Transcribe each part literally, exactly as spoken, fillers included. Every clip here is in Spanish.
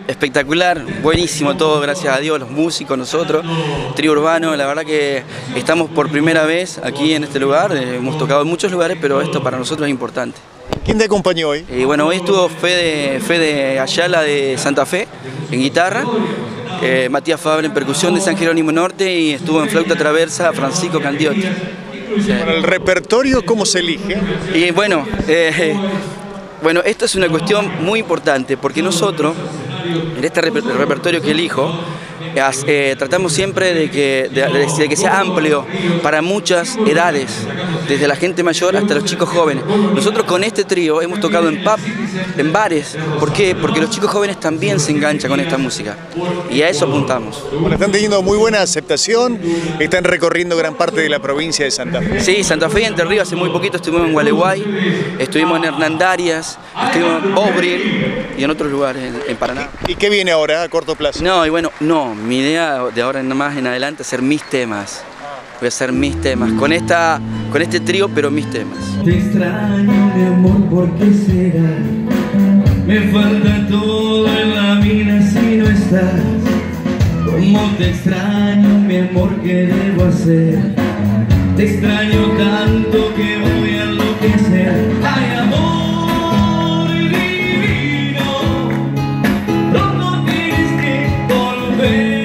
espectacular, buenísimo todo, gracias a Dios, los músicos, nosotros, Trío Urbano, la verdad que estamos por primera vez aquí en este lugar, eh, hemos tocado en muchos lugares, pero esto para nosotros es importante. ¿Quién te acompañó hoy? Eh, bueno, hoy estuvo Fede, Fede Ayala de Santa Fe, en guitarra, eh, Matías Fabre en percusión de San Jerónimo Norte y estuvo en flauta traversa Francisco Candiotti. Sí. Para el repertorio, ¿cómo se elige? Y bueno, eh, bueno, esto es una cuestión muy importante porque nosotros, en este reper repertorio que elijo, eh, tratamos siempre de que, de, de que sea amplio para muchas edades, desde la gente mayor hasta los chicos jóvenes. Nosotros con este trío hemos tocado en pub, en bares. ¿Por qué? Porque los chicos jóvenes también se enganchan con esta música y a eso apuntamos. Bueno, están teniendo muy buena aceptación, están recorriendo gran parte de la provincia de Santa Fe. Sí, Santa Fe y Entre Ríos, hace muy poquito estuvimos en Gualeguay, estuvimos en Hernandarias, estuvimos en Bobril y en otros lugares en, en Paraná. ¿Y qué viene ahora a corto plazo? No, y bueno, no, mi idea de ahora en más en adelante es hacer mis temas. Voy a hacer mis temas, con, esta, con este trío, pero mis temas. Te extraño, mi amor, ¿por qué será? Me falta todo en la vida si no estás. ¿Cómo te extraño, mi amor, qué debo hacer? Te extraño tanto que voy a enloquecer. Ay, amor divino, pronto tienes que volver.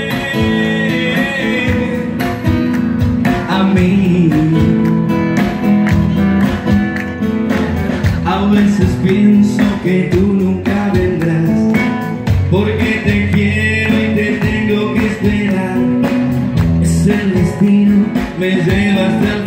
A veces pienso que tú nunca vendrás, porque te quiero y te tengo que esperar. Es el destino, me llevas de